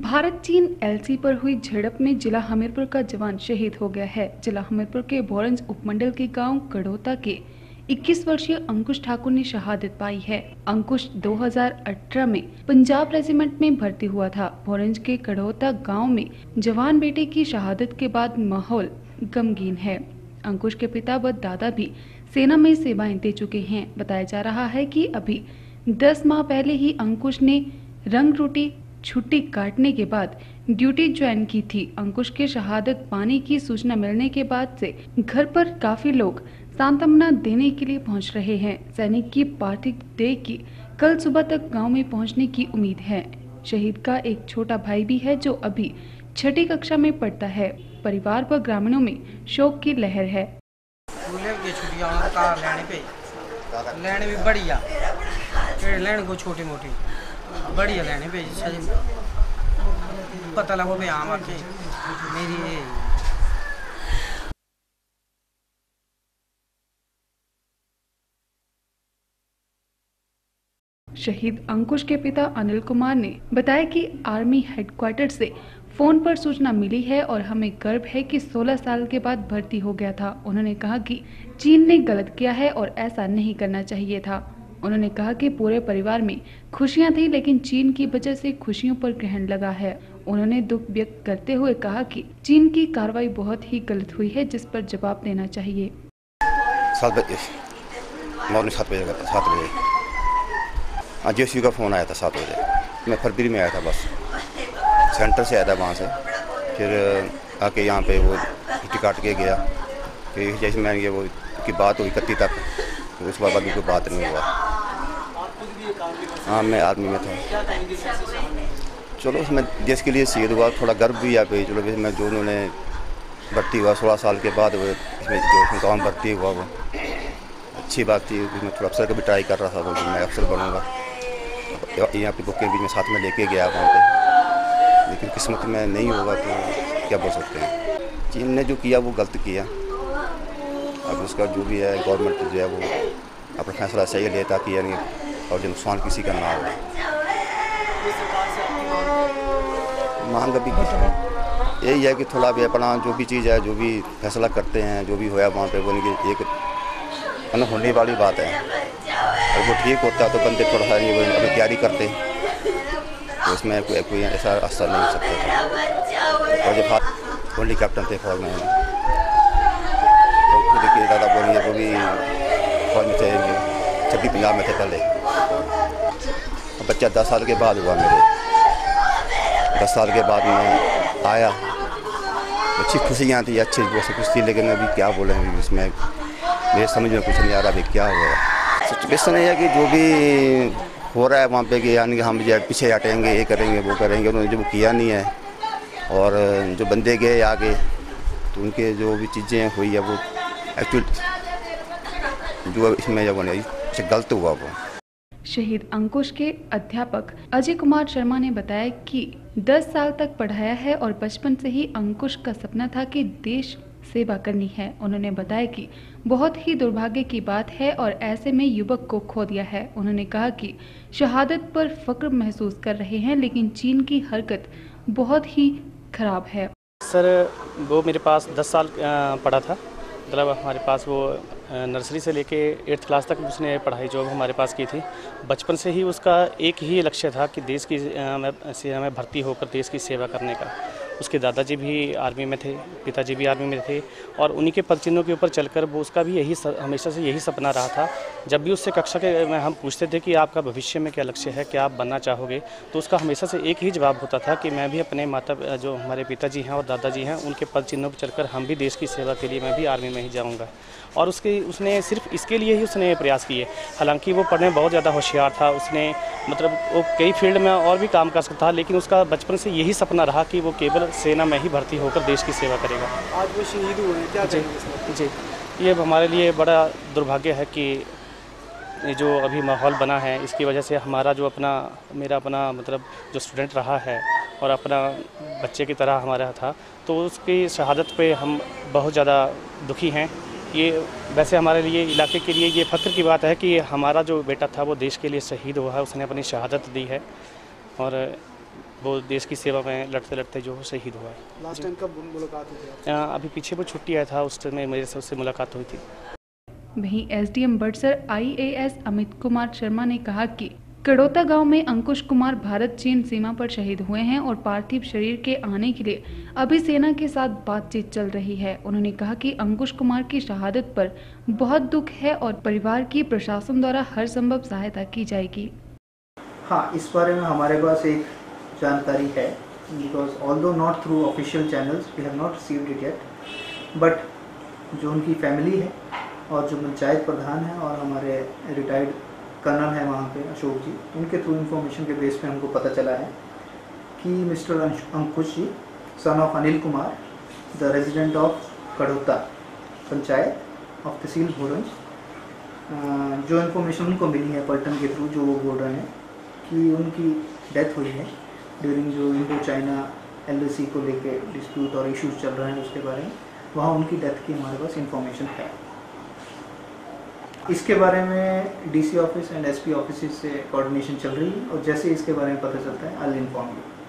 भारत चीन एलसी पर हुई झड़प में जिला हमीरपुर का जवान शहीद हो गया है। जिला हमीरपुर के भोरंज उपमंडल के गांव कड़ोता के 21 वर्षीय अंकुश ठाकुर ने शहादत पाई है। अंकुश 2018 में पंजाब रेजिमेंट में भर्ती हुआ था। भोरंज के कड़ोता गांव में जवान बेटे की शहादत के बाद माहौल गमगीन है। अंकुश के पिता व दादा भी सेना में सेवाएं दे चुके हैं। बताया जा रहा है कि अभी 10 माह पहले ही अंकुश ने रंग रोटी छुट्टी काटने के बाद ड्यूटी ज्वाइन की थी। अंकुश के शहादत पाने की सूचना मिलने के बाद से घर पर काफी लोग सांत्वना देने के लिए पहुंच रहे हैं। सैनिक की पार्थिव देह की कल सुबह तक गांव में पहुंचने की उम्मीद है। शहीद का एक छोटा भाई भी है जो अभी 6ठी कक्षा में पढ़ता है। परिवार व ग्रामीणों में शोक की लहर है। लेने भी बढ़िया लेने को छोटी मोटी बढ़िया लेने पे पता लगो भाई आम आके मेरी शहीद अंकुश के पिता अनिल कुमार ने बताया कि आर्मी हेडक्वार्टर से फोन पर सूचना मिली है और हमें गर्व है कि 16 साल के बाद भर्ती हो गया था। उन्होंने कहा कि चीन ने गलत किया है और ऐसा नहीं करना चाहिए था। उन्होंने कहा कि पूरे परिवार में खुशियां थी, लेकिन चीन की वजह से खुशियों पर ग्रहण लगा है। उन्होंने दुख व्यक्त करते हुए कहा कि चीन की कार्रवाई बहुत ही गलत हुई है, जिस पर जवाब देना चाहिए। 7 बजे जेसी का फ़ोन आया था 7 बजे। मैं फरवरी में आया था, बस सेंटर से आया था वहाँ से। फिर आके यहाँ पे वो टिकट काट के गया। फिर जैसे मैं ये वो की बात हुई 31 तक, तो उस बाद कोई बात नहीं हुआ। हाँ, मैं आर्मी में था। चलो इसमें देश के लिए शहीद हुआ, थोड़ा गर्व भी आ गई। चलो मैं जो उन्होंने भर्ती हुआ 16 साल के बाद, वो इसमें जो गाँव भर्ती हुआ वो अच्छी बात थी। मैं थोड़ा अफसर का भी ट्राई कर रहा था, तो मैं अफसर बनूँगा। यहाँ पे बुक के भी मैं साथ में लेके गया वहाँ पे, लेकिन किस्मत में नहीं होगा तो क्या बोल सकते हैं। चीन ने जो किया वो गलत किया। अब उसका जो भी है गवर्नमेंट जो है वो अपना फैसला सही ले, ताकि यानी और जो नुकसान किसी का ना हो। मांग अभी यही है कि थोड़ा भी अपना जो भी चीज़ है, जो भी फैसला करते हैं, जो भी होया वहाँ पे, वो एक होने वाली बात है। अगर वो ठीक होता तो बंदे थोड़ा सा अपनी तैयारी करते, तो इसमें कोई ऐसा असर नहीं हो सकता था। और जब ओनली कैप्टन थे फौज में, तो खुद की दादा बोलिए वो भी फौज में थे, 26 पंजाब में थे पहले। बच्चा 10 साल के बाद हुआ मेरे। 10 साल के बाद मैं आया, अच्छी खुशियाँ थी, अच्छी बहुत खुशी थी, लेकिन अभी क्या बोले इसमें मेरे समझ में कुछ नहीं आ रहा अभी क्या हुआ। सिचुएशन है कि जो भी हो रहा है वहाँ पे कि यानी कि हम पीछे हटेंगे, ये करेंगे वो करेंगे, उन्होंने जो कुछ किया नहीं है। और जो बंदे गए आगे, तो उनके जो भी चीज़ें हुई है वो एक्चुअली जो इसमें जब गलत हुआ वो। शहीद अंकुश के अध्यापक अजय कुमार शर्मा ने बताया कि 10 साल तक पढ़ाया है और बचपन से ही अंकुश का सपना था कि देश सेवा करनी है। उन्होंने बताया कि बहुत ही दुर्भाग्य की बात है और ऐसे में युवक को खो दिया है। उन्होंने कहा कि शहादत पर फक्र महसूस कर रहे हैं, लेकिन चीन की हरकत बहुत ही खराब है। सर वो मेरे पास 10 साल पढ़ा था, मतलब हमारे पास वो नर्सरी से लेके 8th क्लास तक उसने पढ़ाई जो हमारे पास की थी। बचपन से ही उसका एक ही लक्ष्य था कि देश की सेना में भर्ती होकर देश की सेवा करने का। उसके दादाजी भी आर्मी में थे, पिताजी भी आर्मी में थे, और उन्हीं के पद चिन्हों के ऊपर चलकर वो उसका भी हमेशा से यही सपना रहा था। जब भी उससे कक्षा के में हम पूछते थे कि आपका भविष्य में क्या लक्ष्य है, क्या आप बनना चाहोगे, तो उसका हमेशा से एक ही जवाब होता था कि मैं भी अपने माता जो हमारे पिताजी हैं और दादाजी हैं उनके पद चिन्हों पर चलकर हम भी देश की सेवा के लिए मैं भी आर्मी में ही जाऊँगा। और उसने सिर्फ इसके लिए ही उसने प्रयास किए। हालांकि वो पढ़ने में बहुत ज़्यादा होशियार था, उसने मतलब वो कई फील्ड में और भी काम कर सकता था, लेकिन उसका बचपन से यही सपना रहा कि वो केवल सेना में ही भर्ती होकर देश की सेवा करेगा। आज वो शहीद हुए हैं, क्या कहेंगे? जी, ये हमारे लिए बड़ा दुर्भाग्य है कि ये जो अभी माहौल बना है, इसकी वजह से हमारा जो मेरा अपना मतलब जो स्टूडेंट रहा है और अपना बच्चे की तरह हमारा था, तो उसकी शहादत पे हम बहुत ज़्यादा दुखी हैं। ये वैसे हमारे लिए इलाके के लिए ये फ़ख्र की बात है कि हमारा जो बेटा था वो देश के लिए शहीद हुआ है, उसने अपनी शहादत दी है। और वो देश की सेवा में लड़ते लड़ते जो शहीद हुआ है। लास्ट टाइम कब मुलाकात हुई थी? अभी पीछे वो छुट्टी आया था, उस समय मेरे से उससे मुलाकात हुई थी। वहीं एसडीएम बड़सर IAS अमित कुमार शर्मा ने कहा कि कड़ौता गांव में अंकुश कुमार भारत चीन सीमा पर शहीद हुए हैं और पार्थिव शरीर के आने के लिए अभी सेना के साथ बातचीत चल रही है। उन्होंने कहा कि अंकुश कुमार की शहादत पर बहुत दुख है और परिवार की प्रशासन द्वारा हर संभव सहायता की जाएगी। हाँ, इस बारे में हमारे पास एक जानकारी है, because although not through official channels we have not received it yet, but जो उनकी फैमिली है और जो पंचायत प्रधान है और हमारे रिटायर्ड कर्नल है वहाँ पे अशोक जी, उनके थ्रू इन्फॉर्मेशन के बेस पे हमको पता चला है कि mister Ankush ji son of Anil Kumar, the resident of Kadauta panchayat of tehsil Bhoranj, जो इन्फॉर्मेशन उनको मिली है पलटन के थ्रू, जो वो बोल रहे हैं कि उनकी डेथ हुई है ड्यूरिंग जो इंडो चाइना LAC को लेके डिस्प्यूट और इश्यूज चल रहे हैं उसके बारे में, वहाँ उनकी डेथ की हमारे पास इन्फॉर्मेशन है। इसके बारे में DC office and SP office से कोऑर्डिनेशन चल रही है और जैसे इसके बारे में पता चलता है आई विल इन्फॉर्म यू।